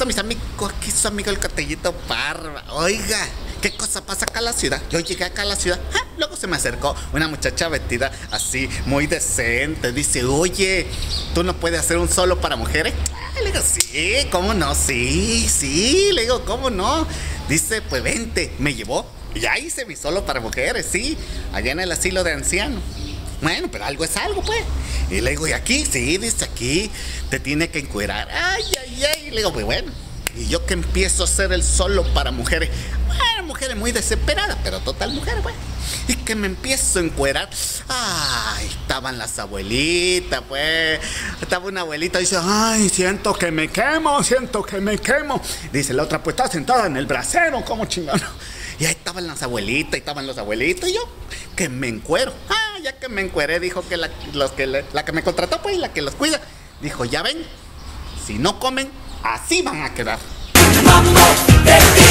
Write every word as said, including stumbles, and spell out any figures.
pasó, mis amigos? Aquí su amigo el Cotellito Parra. Oiga, ¿qué cosa pasa acá en la ciudad? Yo llegué acá a la ciudad, ¡ah! Luego se me acercó una muchacha vestida así, muy decente. Dice, oye, ¿tú no puedes hacer un solo para mujeres? Ah, le digo, sí, ¿cómo no? Sí, sí, le digo, ¿cómo no? Dice, pues vente, me llevó. Y ya hice mi solo para mujeres, sí, allá en el asilo de ancianos. Bueno, pero algo es algo, pues. Y le digo, ¿y aquí? Sí, dice, aquí te tiene que encuerar. Ay, ay, ay. Le digo, pues bueno. Y yo que empiezo a hacer el solo para mujeres. Bueno, mujeres muy desesperadas, pero total mujeres, pues. Y que me empiezo a encuerar. Ay, estaban las abuelitas, pues. Estaba una abuelita y dice, ay, siento que me quemo, siento que me quemo. Dice la otra, pues está sentada en el brasero, ¿cómo chingado? Y ahí estaban las abuelitas, y estaban los abuelitos, y yo que me encuero. Ah, ya que me encueré, dijo que la, los que le, la que me contrató, pues, la que los cuida, dijo, ya ven, si no comen, así van a quedar.